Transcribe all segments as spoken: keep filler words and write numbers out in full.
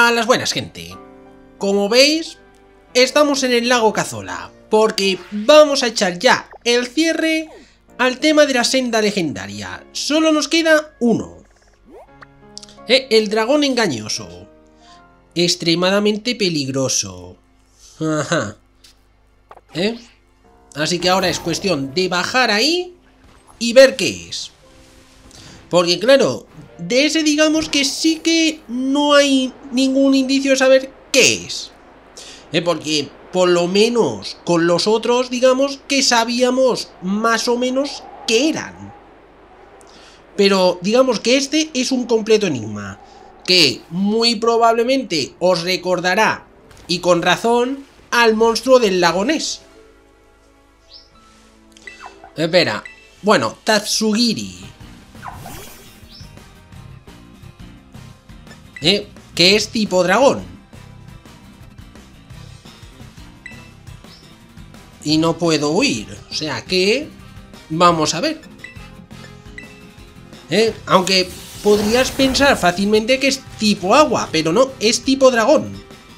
A las buenas, gente. Como veis, estamos en el lago Cazola, porque vamos a echar ya el cierre al tema de la senda legendaria. Solo nos queda uno. Eh, el dragón engañoso. Extremadamente peligroso. Ajá. ¿Eh? Así que ahora es cuestión de bajar ahí y ver qué es. Porque claro, de ese digamos que sí que no hay ningún indicio de saber qué es. ¿Eh? Porque por lo menos con los otros digamos que sabíamos más o menos qué eran. Pero digamos que este es un completo enigma, que muy probablemente os recordará, y con razón, al monstruo del lago Ness. Espera, bueno, Tatsugiri. ¿Eh? Que es tipo dragón. Y no puedo huir, o sea que... Vamos a ver. ¿Eh? Aunque podrías pensar fácilmente que es tipo agua, pero no, es tipo dragón.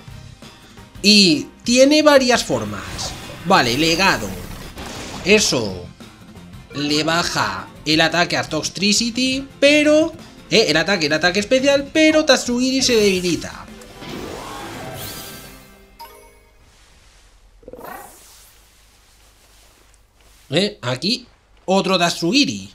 Y tiene varias formas. Vale, legado. Eso le baja el ataque a Toxtricity, pero... Eh, el ataque, el ataque especial, pero Tatsugiri se debilita. Eh, aquí otro Tatsugiri.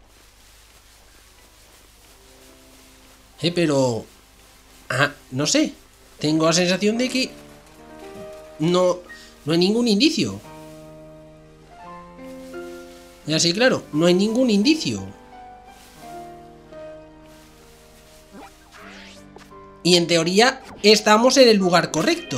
Eh, pero... Ah, no sé. Tengo la sensación de que... No... No hay ningún indicio. Ya sí, claro. No hay ningún indicio. Y en teoría estamos en el lugar correcto.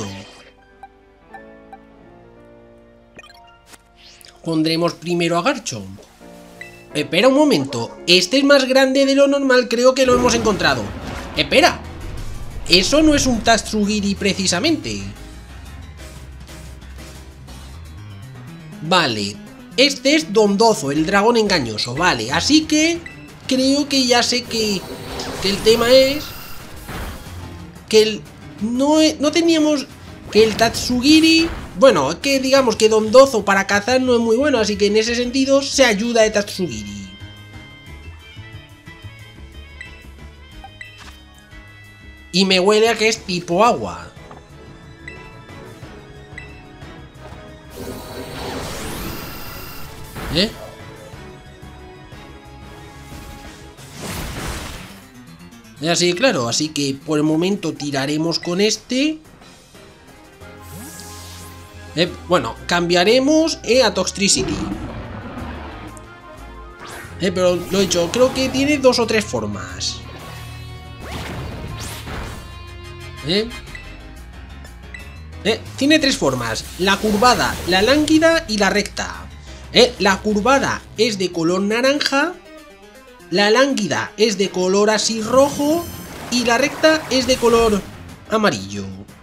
Pondremos primero a Garchomp. Espera un momento. Este es más grande de lo normal. Creo que lo hemos encontrado. Espera. Eso no es un Tatsugiri precisamente. Vale. Este es Dondozo, el dragón engañoso. Vale, así que creo que ya sé que, que el tema es que el, no, no teníamos que el Tatsugiri... Bueno, que digamos que Dondozo para cazar no es muy bueno, así que en ese sentido se ayuda de Tatsugiri. Y me huele a que es tipo agua. ¿Eh? Y así, claro, así que por el momento tiraremos con este. Eh, bueno, cambiaremos eh, a Toxtricity. Eh, pero lo he dicho, creo que tiene dos o tres formas. Eh. Eh, tiene tres formas: la curvada, la lánguida y la recta. Eh, la curvada es de color naranja, la lánguida es de color así rojo y la recta es de color amarillo.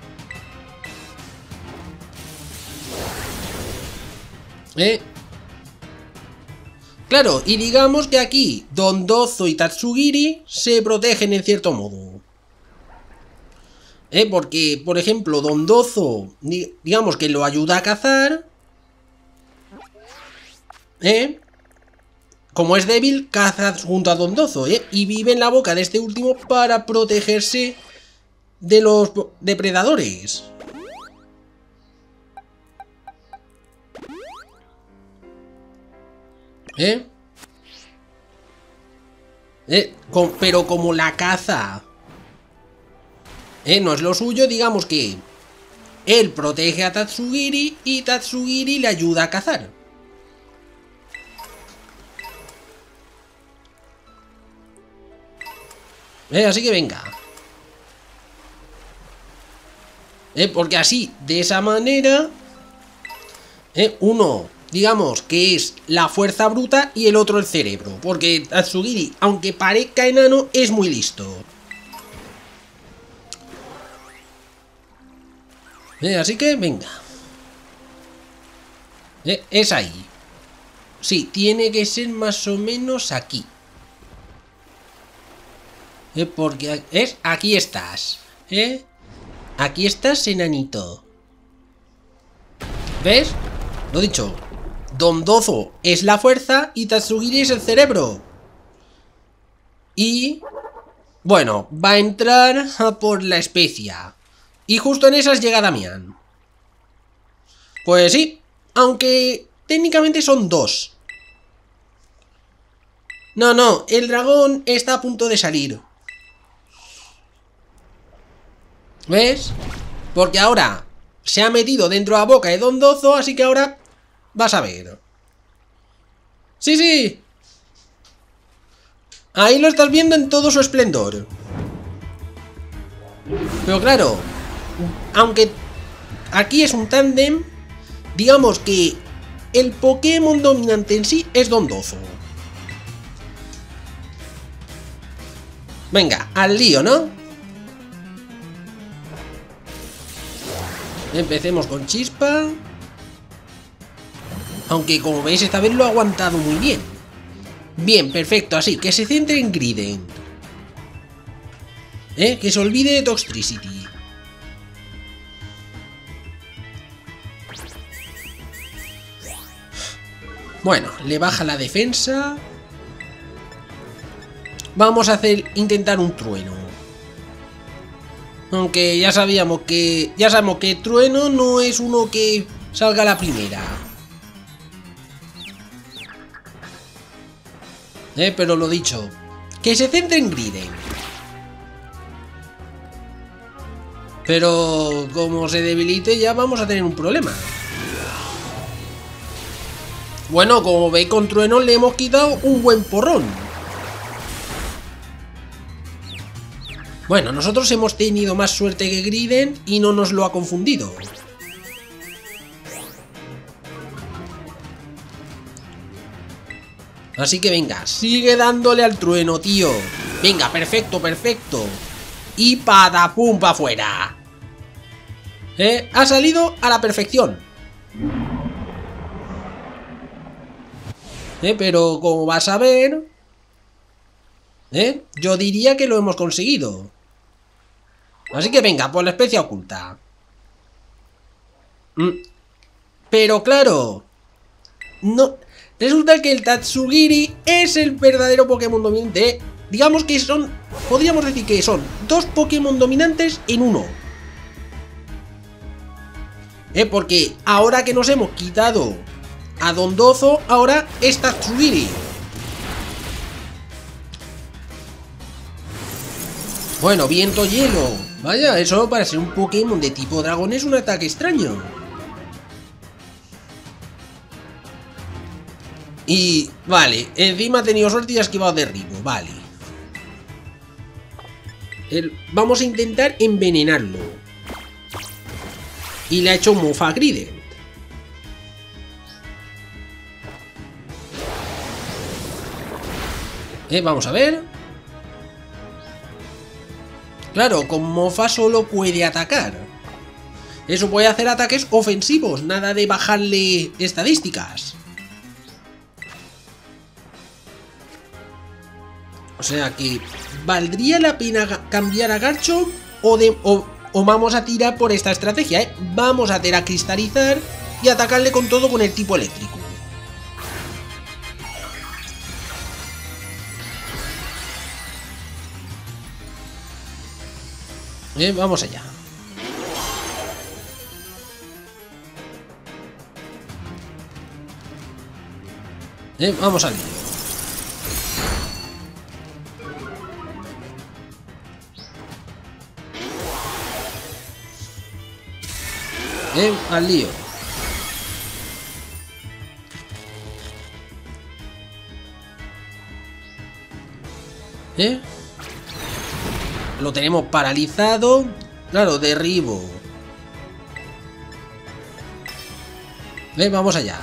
Eh. Claro, y digamos que aquí Dondozo y Tatsugiri se protegen en cierto modo. Eh, porque, por ejemplo, Dondozo, digamos que lo ayuda a cazar. ¿Eh? Como es débil, caza junto a Dondozo, ¿eh? Y vive en la boca de este último para protegerse de los depredadores. ¿Eh? ¿Eh? Com pero como la caza ¿eh? No es lo suyo, digamos que él protege a Tatsugiri y Tatsugiri le ayuda a cazar. Eh, así que venga. Eh, porque así, de esa manera, eh, uno, digamos que es la fuerza bruta y el otro el cerebro. Porque Tatsugiri, aunque parezca enano, es muy listo. Eh, así que venga. Eh, es ahí. Sí, tiene que ser más o menos aquí. Eh, porque es aquí estás. ¿Eh? Aquí estás, enanito. ¿Ves? Lo dicho. Dondozo es la fuerza y Tatsugiri es el cerebro. Y... bueno, va a entrar a por la especia. Y justo en esas llega Damián. Pues sí, aunque técnicamente son dos. No, no, el dragón está a punto de salir. ¿Ves? Porque ahora se ha metido dentro de la boca de Dondozo, así que ahora vas a ver. Sí, sí. Ahí lo estás viendo en todo su esplendor. Pero claro, aunque aquí es un tándem, digamos que el Pokémon dominante en sí es Dondozo. Venga, al lío, ¿no? Empecemos con Chispa. Aunque como veis esta vez lo ha aguantado muy bien. Bien, perfecto, así, que se centre en Grident. ¿Eh? Que se olvide de Toxtricity. Bueno, le baja la defensa. Vamos a hacer, intentar un trueno. Aunque ya sabíamos que... ya sabemos que trueno no es uno que salga a la primera. Eh, pero lo dicho. Que se centre en Grident. Pero como se debilite ya vamos a tener un problema. Bueno, como veis con trueno le hemos quitado un buen porrón. Bueno, nosotros hemos tenido más suerte que Grident y no nos lo ha confundido. Así que venga, sigue dándole al trueno, tío. Venga, perfecto, perfecto. Y patapum para afuera. ¿Eh? Ha salido a la perfección. ¿Eh? Pero como vas a ver... ¿Eh? Yo diría que lo hemos conseguido. Así que venga, por la especia oculta. Mm. Pero claro, no. Resulta que el Tatsugiri es el verdadero Pokémon dominante. Digamos que son, podríamos decir que son dos Pokémon dominantes en uno. ¿Eh? Porque ahora que nos hemos quitado a Dondozo, ahora es Tatsugiri. Bueno, viento hielo. Vaya, eso para ser un Pokémon de tipo dragón es un ataque extraño. Y... vale, encima ha tenido suerte y ha esquivado derribo, vale. El, vamos a intentar envenenarlo. Y le ha hecho mofa a Grident. Eh, vamos a ver. Claro, con mofa solo puede atacar. Eso puede hacer ataques ofensivos, nada de bajarle estadísticas. O sea que, ¿valdría la pena cambiar a Garchomp o, de, o, o vamos a tirar por esta estrategia, eh? Vamos a tener a cristalizar y atacarle con todo con el tipo eléctrico. Eh, vamos allá. Eh, vamos al lío. Eh, al lío. Eh. Lo tenemos paralizado. Claro, derribo. Eh, vamos allá.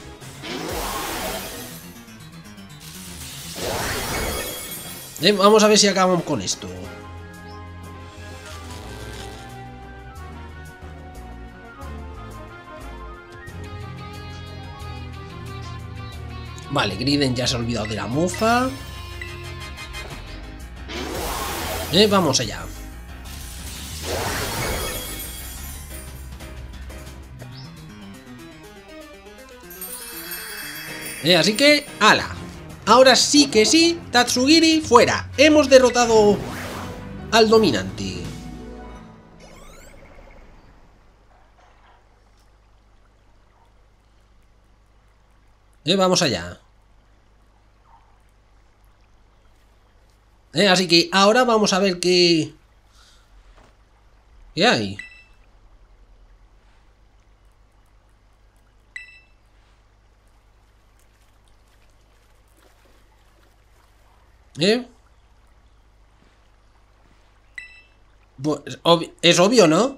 Eh, vamos a ver si acabamos con esto. Vale, Grident ya se ha olvidado de la mofa. Eh, vamos allá. Eh, así que, ala. Ahora sí que sí, Tatsugiri, fuera. Hemos derrotado al dominante. Eh, vamos allá. Eh, así que ahora vamos a ver qué... ¿Qué hay? ¿Eh? Pues, ob- es obvio, ¿no?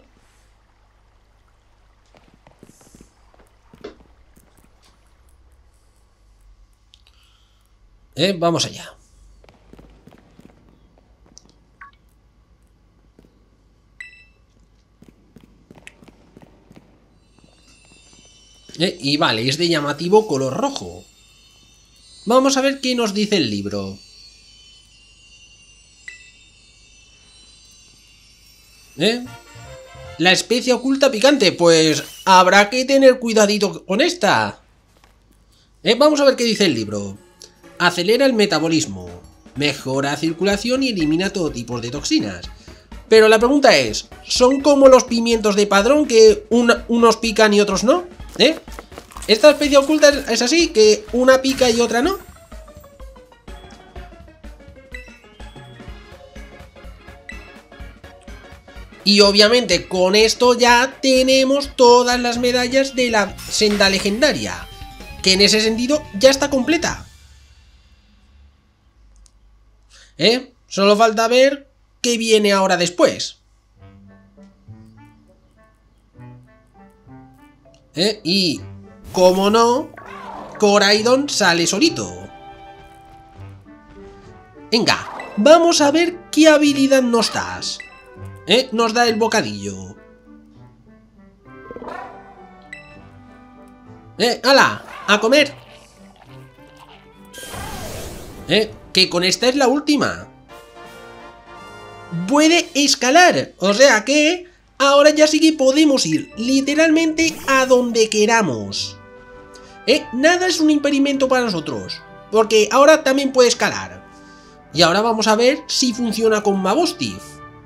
Eh, vamos allá. Eh, y vale, es de llamativo color rojo. Vamos a ver qué nos dice el libro. ¿Eh? La especie oculta picante, pues habrá que tener cuidadito con esta. ¿Eh? Vamos a ver qué dice el libro. Acelera el metabolismo, mejora la circulación y elimina todo tipo de toxinas. Pero la pregunta es, ¿son como los pimientos de padrón que un, unos pican y otros no? ¿Eh? ¿Esta especie oculta es así, que una pica y otra no? Y obviamente con esto ya tenemos todas las medallas de la senda legendaria, que en ese sentido ya está completa. ¿Eh? Solo falta ver qué viene ahora después. ¿Eh? Y, como no, Koraidon sale solito. Venga, vamos a ver qué habilidad nos das. ¿Eh? Nos da el bocadillo. ¡Eh! ¡Hala! ¡A comer! ¿Eh? Que con esta es la última. Puede escalar. O sea que ahora ya sí que podemos ir literalmente a donde queramos. ¿Eh? Nada es un impedimento para nosotros. Porque ahora también puede escalar. Y ahora vamos a ver si funciona con Mabostif.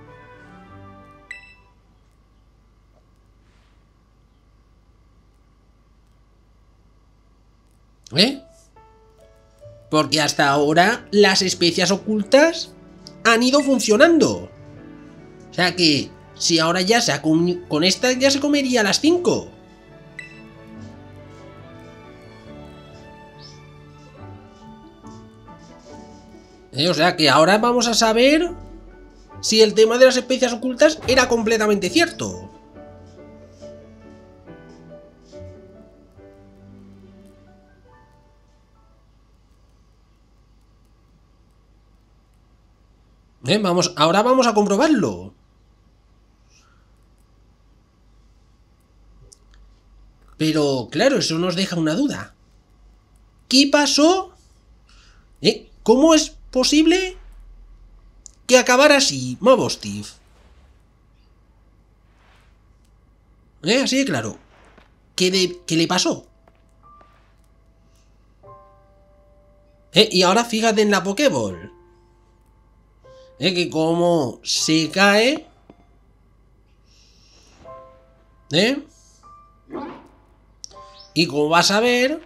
¿Eh? Porque hasta ahora las especias ocultas han ido funcionando. O sea que si ahora ya se ha con, con esta ya se comería a las cinco. ¿Eh? O sea que ahora vamos a saber si el tema de las especias ocultas era completamente cierto. ¿Eh? Vamos, ahora vamos a comprobarlo. Pero, claro, eso nos deja una duda. ¿Qué pasó? ¿Eh? ¿Cómo es posible que acabara así, Mabostif? ¿Eh? Así de claro. ¿Qué, de, ¿Qué le pasó? ¿Eh? Y ahora fíjate en la Pokéball. ¿Eh? Que como se cae... ¿Eh? Y como vas a ver...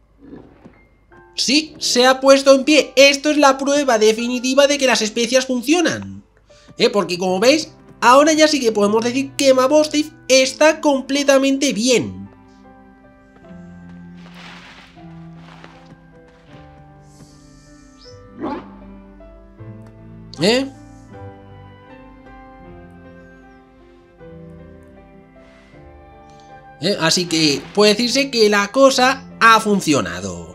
Sí, se ha puesto en pie. Esto es la prueba definitiva de que las especias funcionan. ¿Eh? Porque como veis, ahora ya sí que podemos decir que Mabostif está completamente bien. ¿Eh? ¿Eh? Así que puede decirse que la cosa ha funcionado.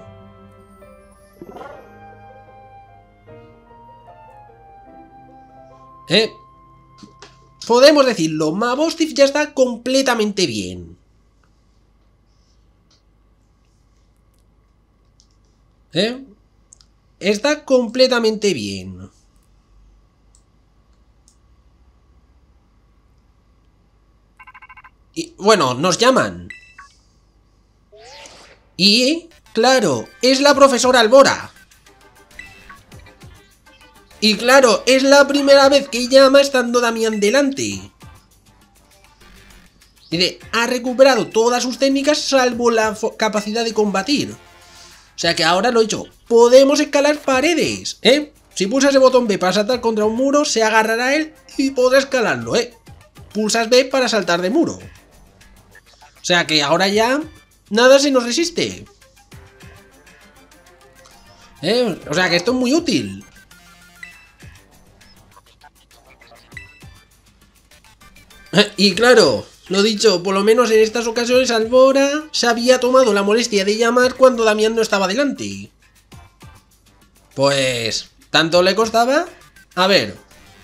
¿Eh? Podemos decirlo, Mabostif ya está completamente bien. ¿Eh? Está completamente bien. Y bueno, nos llaman. Y Claro, es la profesora Albora. Y claro, es la primera vez que llama estando Damián delante. Dice, ha recuperado todas sus técnicas salvo la capacidad de combatir. O sea que ahora lo he dicho, podemos escalar paredes, ¿eh? Si pulsas el botón B para saltar contra un muro, se agarrará a él y podrá escalarlo, ¿eh? Pulsas B para saltar de muro. O sea que ahora ya nada se nos resiste. ¿Eh? O sea que esto es muy útil. Y claro, lo dicho, por lo menos en estas ocasiones Albora se había tomado la molestia de llamar cuando Damián no estaba delante. Pues... ¿tanto le costaba? A ver.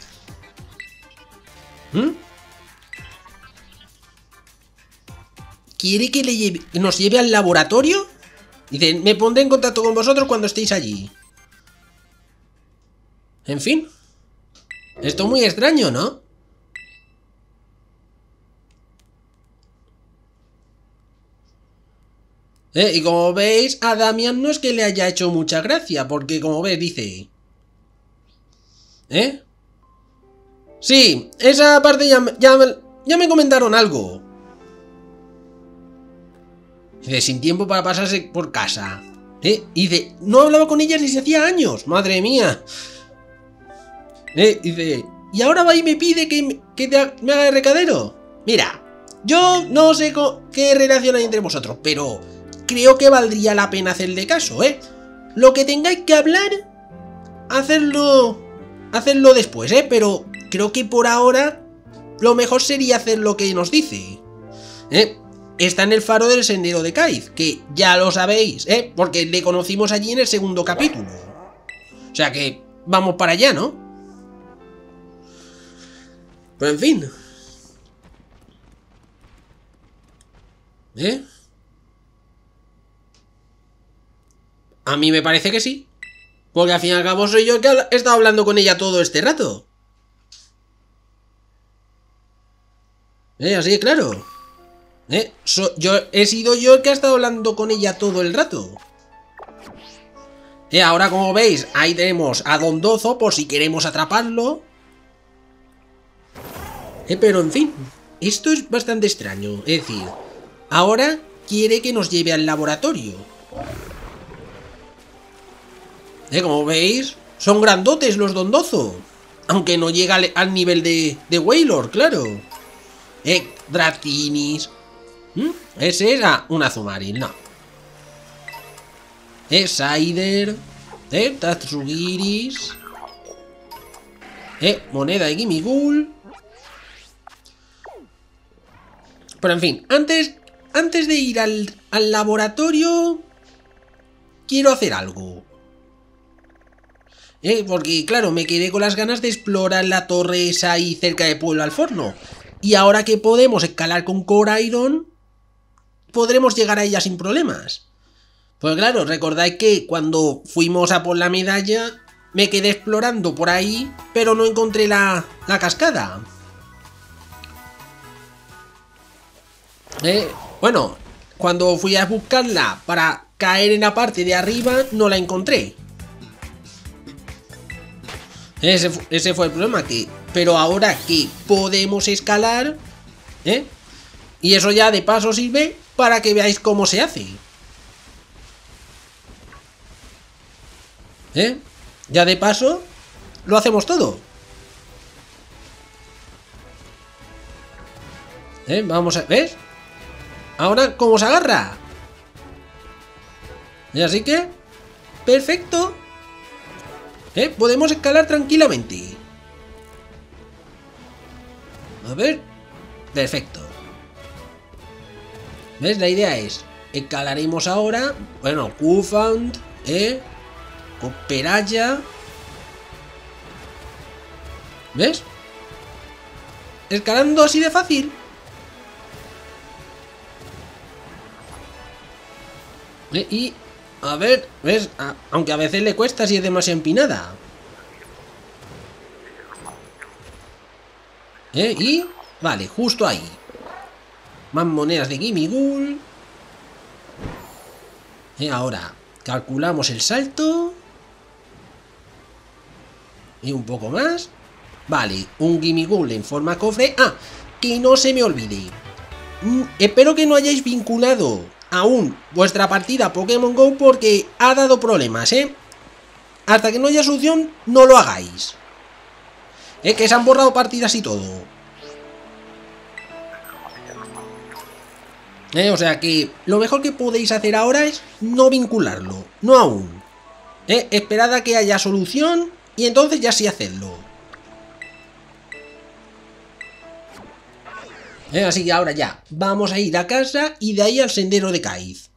¿Mm? ¿Quiere que le lleve, nos lleve al laboratorio? Dice, me pondré en contacto con vosotros cuando estéis allí. En fin. Esto es muy extraño, ¿no? ¿Eh? Y como veis, a Damián no es que le haya hecho mucha gracia, porque como veis dice... ¿Eh? Sí, esa parte ya, ya, ya me comentaron algo. Dice, sin tiempo para pasarse por casa. ¿Eh? Y dice, no hablaba con ellas desde hacía años, madre mía. ¿Eh? Dice, y ahora va y me pide que, que te, me haga de recadero. Mira, yo no sé qué relación hay entre vosotros, pero... creo que valdría la pena hacerle caso, ¿eh? Lo que tengáis que hablar, hacerlo... hacerlo después, ¿eh? Pero creo que por ahora lo mejor sería hacer lo que nos dice. ¿Eh? Está en el faro del sendero de Cáiz, que ya lo sabéis, ¿eh? Porque le conocimos allí en el segundo capítulo. O sea que vamos para allá, ¿no? Pero en fin. ¿Eh? A mí me parece que sí. Porque al fin y al cabo soy yo el que he estado hablando con ella todo este rato. Eh, así de claro. Eh, so, yo he sido yo el que ha estado hablando con ella todo el rato. Eh, ahora como veis, ahí tenemos a Dondozo por si queremos atraparlo. Eh, pero en fin, esto es bastante extraño. Es decir, ahora quiere que nos lleve al laboratorio. Eh, como veis, son grandotes los Dondozo. Aunque no llega al, al nivel de, de Wailord, claro. Eh, Dratinis. ¿Mm? Ese era un Azumarill, no. Eh, Sider. Eh, Tatsugiris. Eh, moneda de Gimmighoul. Pero en fin, antes, antes de ir al, al laboratorio, quiero hacer algo. Eh, porque claro, me quedé con las ganas de explorar la torre esa ahí cerca de Pueblo Alforno. Y ahora que podemos escalar con Koraidon, podremos llegar a ella sin problemas. Pues claro, recordáis que cuando fuimos a por la medalla, me quedé explorando por ahí, pero no encontré la, la cascada. Eh, bueno, cuando fui a buscarla para caer en la parte de arriba, no la encontré. Ese, ese fue el problema, que... pero ahora que podemos escalar, ¿eh? Y eso ya de paso sirve para que veáis cómo se hace. ¿Eh? Ya de paso lo hacemos todo. ¿Eh? Vamos a... ¿ves? Ahora, ¿cómo se agarra? Y así que... perfecto. ¿Eh? Podemos escalar tranquilamente. A ver. Perfecto. ¿Ves? La idea es... escalaremos ahora... bueno, Kufound, ¿eh? Cooperaya. ¿Ves? Escalando así de fácil. ¿Eh? Y... a ver, ¿ves? A, aunque a veces le cuesta si es demasiado empinada. ¿Eh? Y... vale, justo ahí. Más monedas de Gimmighoul. Y ahora calculamos el salto. Y un poco más. Vale, un Gimmighoul en forma cofre. Ah, que no se me olvide. Mm, espero que no hayáis vinculado aún vuestra partida a Pokémon GO porque ha dado problemas, ¿eh? Hasta que no haya solución, no lo hagáis. Es que se han borrado partidas y todo. ¿Eh? O sea que lo mejor que podéis hacer ahora es no vincularlo. No aún. ¿Eh? Esperad a que haya solución y entonces ya sí hacedlo. ¿Eh? Así que ahora ya vamos a ir a casa y de ahí al sendero de Cáiz.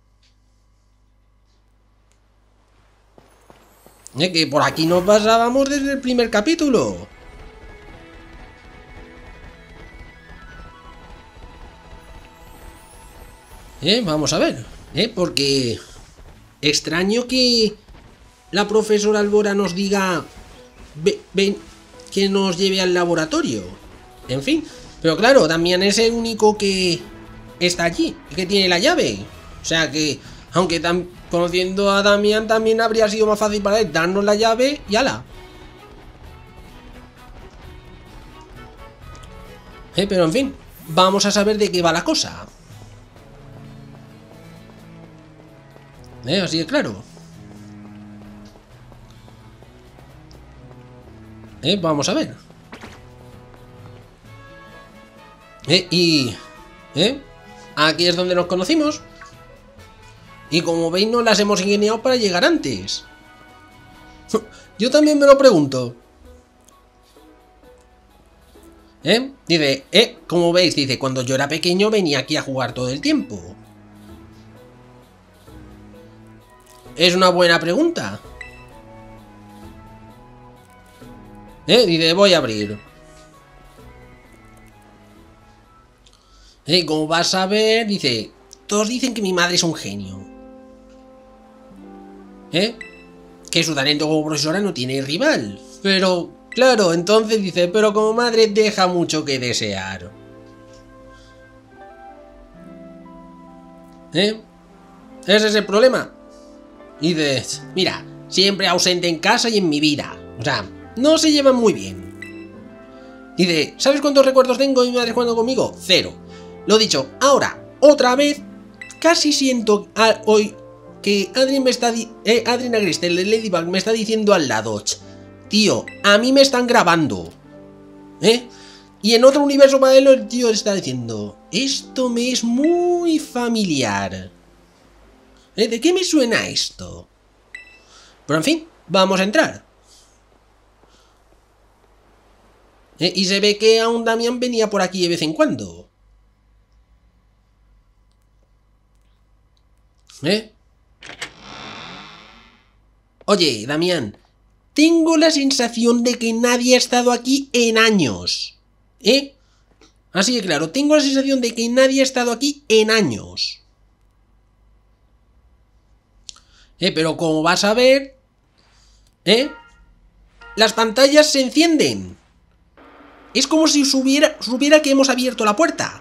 ¿Eh? Que por aquí nos pasábamos desde el primer capítulo. ¿Eh? Vamos a ver. ¿Eh? Porque extraño que la profesora Albora nos diga ven, ven, que nos lleve al laboratorio. En fin. Pero claro, Damián es el único que está allí, que tiene la llave. O sea que, aunque tan, conociendo a Damián también habría sido más fácil para él darnos la llave y ala. Eh, pero en fin, vamos a saber de qué va la cosa. Eh, así de claro. Eh, vamos a ver. Eh, y... ¿Eh? Aquí es donde nos conocimos. Y como veis nos las hemos ingeniado para llegar antes. Yo también me lo pregunto. ¿Eh? Dice, eh, como veis, dice, cuando yo era pequeño venía aquí a jugar todo el tiempo. Es una buena pregunta. ¿Eh? Dice, voy a abrir. ¿Eh? Como vas a ver, dice, todos dicen que mi madre es un genio. ¿Eh? Que su talento como profesora no tiene rival. Pero, claro, entonces dice, pero como madre deja mucho que desear. ¿Eh? Ese es el problema. Y dices, mira, siempre ausente en casa y en mi vida. O sea, no se llevan muy bien. Dice, ¿sabes cuántos recuerdos tengo de mi madre jugando conmigo? Cero. Lo dicho, ahora, otra vez, casi siento a, hoy que Adrien me está di eh, Adrien Agreste, el de Ladybug, me está diciendo al lado, tío, a mí me están grabando. ¿Eh? Y en otro universo paralelo el tío está diciendo, esto me es muy familiar. ¿Eh? ¿De qué me suena esto? Pero en fin, vamos a entrar. ¿Eh? Y se ve que aún Damián venía por aquí de vez en cuando. ¿Eh? Oye, Damián, tengo la sensación de que nadie ha estado aquí en años. ¿Eh? Así que claro, tengo la sensación de que nadie ha estado aquí en años. ¿Eh? Pero como vas a ver... ¿Eh? Las pantallas se encienden. Es como si supiera, supiera que hemos abierto la puerta.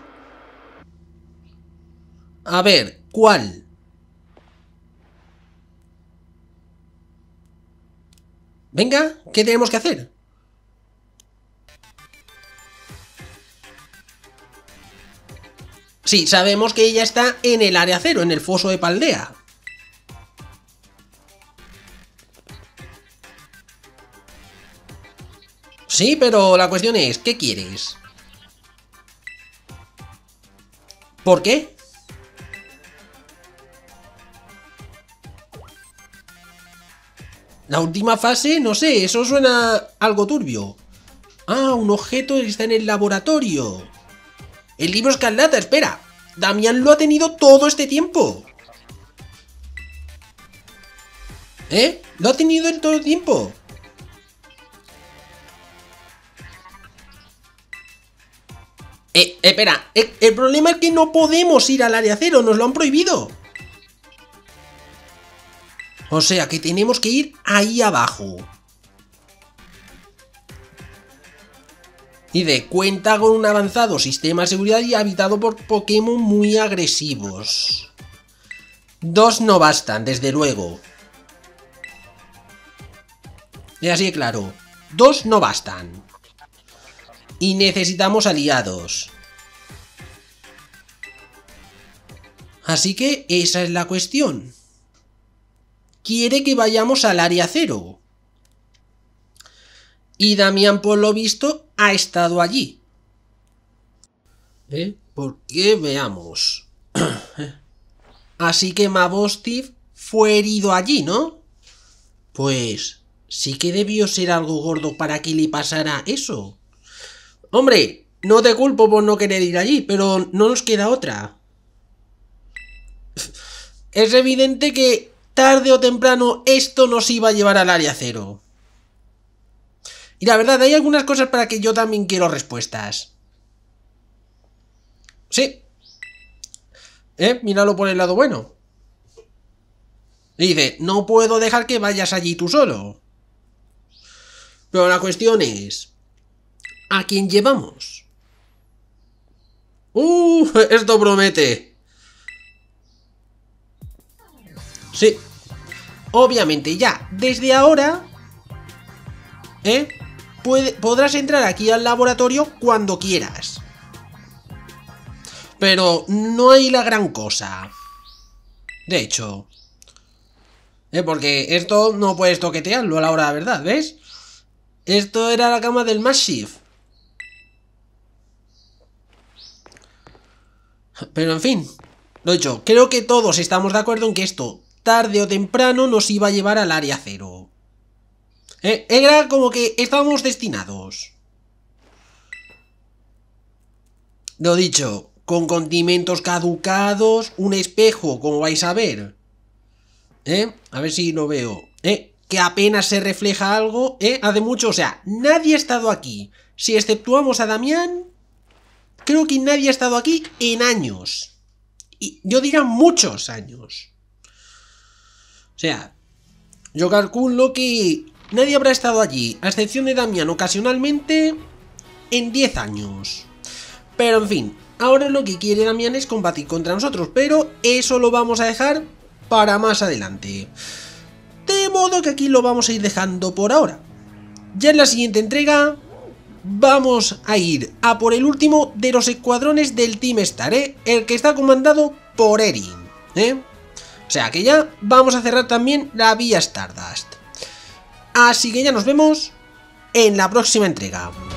A ver, ¿cuál? Venga, ¿qué tenemos que hacer? Sí, sabemos que ella está en el área cero, en el foso de Paldea. Sí, pero la cuestión es, ¿qué quieres? ¿Por qué? La última fase, no sé, eso suena algo turbio. Ah, un objeto que está en el laboratorio. El libro escarlata, espera. Damián lo ha tenido todo este tiempo. ¿Eh? Lo ha tenido en todo el tiempo. Eh, espera, eh, el problema es que no podemos ir al área cero, nos lo han prohibido. O sea que tenemos que ir ahí abajo. Y de cuenta con un avanzado sistema de seguridad y habitado por Pokémon muy agresivos. Dos no bastan, desde luego. Y así de claro, dos no bastan. Y necesitamos aliados. Así que esa es la cuestión. Quiere que vayamos al área cero. Y Damián, por lo visto, ha estado allí. ¿Eh? ¿Por qué? Veamos. Así que Mabostif fue herido allí, ¿no? Pues sí que debió ser algo gordo para que le pasara eso. Hombre, no te culpo por no querer ir allí, pero no nos queda otra. Es evidente que tarde o temprano esto nos iba a llevar al área cero. Y la verdad, hay algunas cosas para que yo también quiero respuestas. Sí. ¿Eh? Míralo por el lado bueno. Y dice, no puedo dejar que vayas allí tú solo. Pero la cuestión es, ¿a quién llevamos? ¡Uh! Esto promete. Sí. Obviamente ya, desde ahora, ¿eh? Puede, podrás entrar aquí al laboratorio cuando quieras. Pero no hay la gran cosa. De hecho. ¿Eh? Porque esto no puedes toquetearlo a la hora de la verdad, ¿ves? Esto era la cama del Massive. Pero en fin. Lo dicho, creo que todos estamos de acuerdo en que esto, tarde o temprano, nos iba a llevar al área cero. ¿Eh? Era como que estábamos destinados. Lo dicho, con condimentos caducados, un espejo, como vais a ver. ¿Eh? A ver si lo veo. ¿Eh? Que apenas se refleja algo, ¿eh? Hace mucho, o sea, nadie ha estado aquí. Si exceptuamos a Damián, creo que nadie ha estado aquí en años. Y yo diría muchos años. O sea, yo calculo que nadie habrá estado allí, a excepción de Damián ocasionalmente, en diez años. Pero en fin, ahora lo que quiere Damián es combatir contra nosotros, pero eso lo vamos a dejar para más adelante. De modo que aquí lo vamos a ir dejando por ahora. Ya en la siguiente entrega vamos a ir a por el último de los escuadrones del Team Star, ¿eh? El que está comandado por Erin, ¿eh? O sea que ya vamos a cerrar también la vía Stardust. Así que ya nos vemos en la próxima entrega.